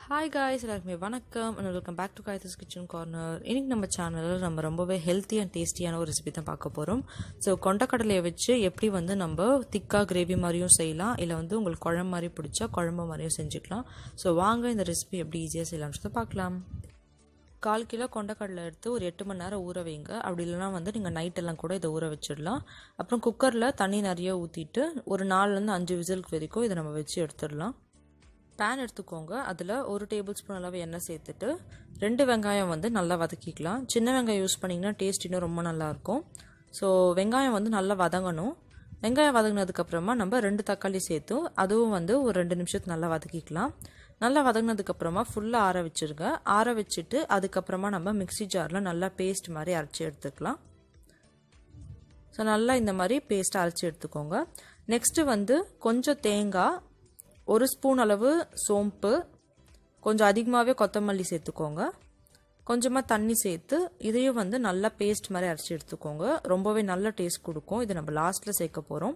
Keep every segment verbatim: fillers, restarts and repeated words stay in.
Hi guys, எல்லாருக்குமே வணக்கம் and welcome back to Gai three's Kitchen Corner. இன்னைக்கு நம்ம சேனல்ல நம்ம ரொம்பவே ஹெல்த்தி அண்ட் டேஸ்டியான ஒரு ரெசிபி தான் பார்க்க போறோம். சோ கொண்டக்கடலையை வச்சு எப்படி வந்து நம்ம திக்கா கிரேவி மாதிரியும் செய்யலாம் இல்ல வந்து உங்களுக்கு குழம்பு மாதிரி பிடிச்சா குழம்பு மாதிரியும் செஞ்சுக்கலாம். சோ வாங்க இந்த ரெசிபி எப்படி ஈஸியா செய்யலாம்ன்றத பார்க்கலாம். கால் கிலோ கொண்டக்கடலை எடுத்து ஒரு எட்டு மணி நேரம் ஊற வைங்க. அப்படி இல்லைனா வந்து நீங்கள் நைட் எல்லாம் கூட இதை ஊற வச்சிடலாம். அப்புறம் குக்கரில் தண்ணி நிறைய ஊற்றிட்டு ஒரு நாலுலேருந்து அஞ்சு விசிலுக்கு வரைக்கும் இதை நம்ம வச்சு எடுத்துடலாம். பேன் எடுத்துக்கோங்க. அதில் ஒரு டேபிள் ஸ்பூன் அளவு எண்ணெய் சேர்த்துட்டு ரெண்டு வெங்காயம் வந்து நல்லா வதக்கிக்கலாம். சின்ன வெங்காயம் யூஸ் பண்ணிங்கன்னா டேஸ்ட் இன்னும் ரொம்ப நல்லாயிருக்கும். ஸோ வெங்காயம் வந்து நல்லா வதங்கணும். வெங்காயம் வதங்கினதுக்கப்புறமா நம்ம ரெண்டு தக்காளி சேர்த்து அதுவும் வந்து ஒரு ரெண்டு நிமிஷத்துக்கு நல்லா வதக்கிக்கலாம். நல்லா வதங்கினதுக்கப்புறமா ஃபுல்லாக ஆற வச்சுருங்க. ஆற வச்சுட்டு அதுக்கப்புறமா நம்ம மிக்சி ஜாரில் நல்லா பேஸ்ட் மாதிரி அரைச்சி எடுத்துக்கலாம். ஸோ நல்லா இந்த மாதிரி பேஸ்ட் அரைச்சி எடுத்துக்கோங்க. நெக்ஸ்ட்டு வந்து கொஞ்சம் தேங்காய், ஒரு ஸ்பூன் அளவு சோம்பு, கொஞ்சம் அதிகமாகவே கொத்தமல்லி சேர்த்துக்கோங்க. கொஞ்சமாக தண்ணி சேர்த்து இதையும் வந்து நல்லா பேஸ்ட் மாதிரி அரைச்சி எடுத்துக்கோங்க. ரொம்பவே நல்ல டேஸ்ட் கொடுக்கும். இது நம்ம லாஸ்ட்டில் சேர்க்க போகிறோம்.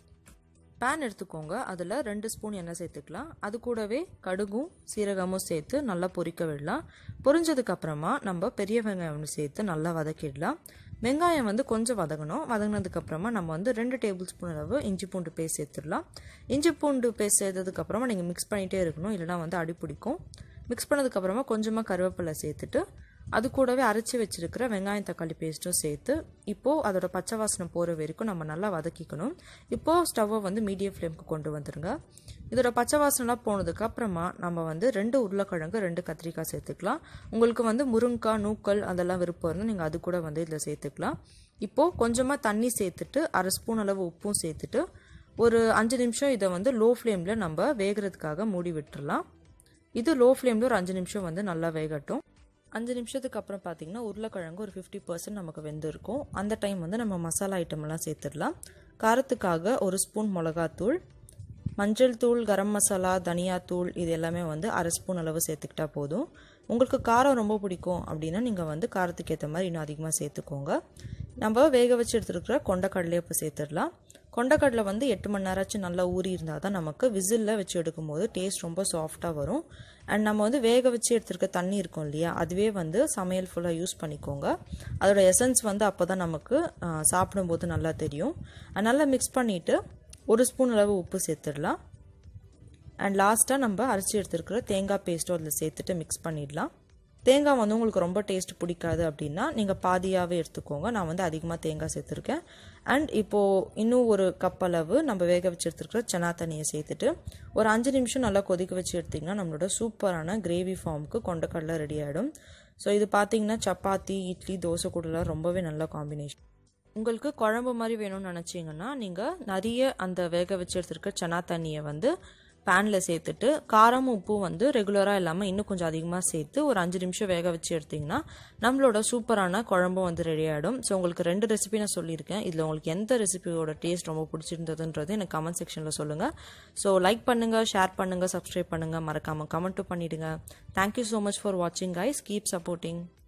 பேன் எடுத்துக்கோங்க. அதில் ரெண்டு ஸ்பூன் எண்ணெய் சேர்த்துக்கலாம். அது கூடவே கடுகும் சீரகமும் சேர்த்து நல்லா பொரிக்க விடலாம். பொரிஞ்சதுக்கப்புறமா நம்ம பெரிய வெங்காயம் ஒன்று சேர்த்து நல்லா வதக்கிடலாம். வெங்காயம் வந்து கொஞ்சம் வதங்கணும். வதங்கினதுக்கப்புறமா நம்ம வந்து ரெண்டு டேபிள் ஸ்பூன் அளவு இஞ்சி பூண்டு பேஸ்ட் சேர்த்துடலாம். இஞ்சி பூண்டு பேஸ்ட் சேர்த்ததுக்கப்புறமா நீங்கள் மிக்ஸ் பண்ணிகிட்டே இருக்கணும், இல்லைனா வந்து அடி பிடிக்கும். மிக்ஸ் பண்ணதுக்கப்புறமா கொஞ்சமாக கருவேப்பிலை சேர்த்துட்டு அது கூடவே அரைச்சி வச்சிருக்கிற வெங்காயம் தக்காளி பேஸ்ட்டும் சேர்த்து இப்போது அதோட பச்சை வாசனை போகிற வரைக்கும் நம்ம நல்லா வதக்கிக்கணும். இப்போது ஸ்டவ்வை வந்து மீடியம் ஃப்ளேமுக்கு கொண்டு வந்துடுங்க. இதோட பச்சை வாசனைலாம் போனதுக்கு அப்புறமா நம்ம வந்து ரெண்டு உருளைக்கிழங்கு ரெண்டு கத்திரிக்காய் சேர்த்துக்கலாம். உங்களுக்கு வந்து முருங்கைக்காய் நூக்கல் அதெல்லாம் விருப்பம் இருந்தால் நீங்கள் அது கூட வந்து இதில் சேர்த்துக்கலாம். இப்போது கொஞ்சமாக தண்ணி சேர்த்துட்டு அரை ஸ்பூன் அளவு உப்பும் சேர்த்துட்டு ஒரு அஞ்சு நிமிஷம் இதை வந்து லோ ஃப்ளேமில் நம்ம வேகிறதுக்காக மூடி விட்டுடலாம். இது லோ ஃப்ளேமில் ஒரு அஞ்சு நிமிஷம் வந்து நல்லா வேகட்டும். அஞ்சு நிமிஷத்துக்கு அப்புறம் பார்த்தீங்கன்னா உருளைக்கிழங்கு ஒரு ஃபிஃப்டி பர்சன்ட் நமக்கு வெந்திருக்கும். அந்த டைம் வந்து நம்ம மசாலா ஐட்டம்லாம் சேர்த்துடலாம். காரத்துக்காக ஒரு ஸ்பூன் மிளகாத்தூள், மஞ்சள் தூள், கரம் மசாலா, தனியாத்தூள் இது எல்லாமே வந்து அரை ஸ்பூன் அளவு சேர்த்துக்கிட்டா போதும். உங்களுக்கு காரம் ரொம்ப பிடிக்கும் அப்படின்னா நீங்கள் வந்து காரத்துக்கு ஏற்ற மாதிரி இன்னும் அதிகமாக சேர்த்துக்கோங்க. நம்ம வேக வச்சு எடுத்துருக்கிற கொண்டக்கடலையை இப்போ சேர்த்துடலாம். கொண்டக்கடலை வந்து எட்டு மணி நேரமாச்சும் நல்லா ஊறி இருந்தால் தான் நமக்கு விசிலில் வச்சு எடுக்கும்போது டேஸ்ட் ரொம்ப சாஃப்டாக வரும். அண்ட் நம்ம வந்து வேக வச்சு எடுத்துருக்க தண்ணி இருக்கும் இல்லையா, அதுவே வந்து சமையல் ஃபுல்லாக யூஸ் பண்ணிக்கோங்க. அதோட எசன்ஸ் வந்து அப்போ தான் நமக்கு சாப்பிடும்போது நல்லா தெரியும். நல்லா மிக்ஸ் பண்ணிவிட்டு ஒரு ஸ்பூன் அளவு உப்பு சேர்த்துடலாம். அண்ட் லாஸ்ட்டாக நம்ம அரைச்சி எடுத்துருக்கிற தேங்காய் பேஸ்ட்டும் அதில் சேர்த்துட்டு மிக்ஸ் பண்ணிடலாம். தேங்காய் வந்து உங்களுக்கு ரொம்ப டேஸ்ட் பிடிக்காது அப்படின்னா நீங்கள் பாதியாகவே எடுத்துக்கோங்க. நான் வந்து அதிகமாக தேங்காய் சேர்த்துருக்கேன். அண்ட் இப்போது இன்னும் ஒரு கப் அளவு நம்ம வேக வச்சு எடுத்துருக்கிற சன்னா தண்ணியை சேர்த்துட்டு ஒரு அஞ்சு நிமிஷம் நல்லா கொதிக்க வச்சு எடுத்திங்கன்னா நம்மளோட சூப்பரான கிரேவி ஃபார்முக்கு கொண்டக்கடலை ரெடி ஆகிடும். ஸோ இது பார்த்தீங்கன்னா சப்பாத்தி, இட்லி, தோசை கூடலாம் ரொம்பவே நல்ல காம்பினேஷன். உங்களுக்கு குழம்பு மாதிரி வேணும்னு நினச்சிங்கன்னா நீங்கள் நிறைய அந்த வேக வச்சு எடுத்துருக்க சன்னா தண்ணியை வந்து பேனில் சேர்த்துட்டு காரம் உப்பு வந்து ரெகுலராக இல்லாமல் இன்னும் கொஞ்சம் அதிகமாக சேர்த்து ஒரு அஞ்சு நிமிஷம் வேக வச்சு எடுத்திங்கன்னா நம்மளோட சூப்பரான குழம்பும் வந்து ரெடி ஆகிடும். ஸோ உங்களுக்கு ரெண்டு ரெசிபி நான் சொல்லியிருக்கேன். இதில் உங்களுக்கு எந்த ரெசிபியோட டேஸ்ட் ரொம்ப பிடிச்சிருந்ததுன்றது எனக்கு கமெண்ட் செக்ஷனில் சொல்லுங்கள். ஸோ லைக் பண்ணுங்கள், ஷேர் பண்ணுங்கள், சப்ஸ்கிரைப் பண்ணுங்கள், மறக்காமல் கமெண்ட்டும் பண்ணிவிடுங்க. தேங்க்யூ ஸோ மச் ஃபார் வாட்சிங் கைஸ். Keep supporting.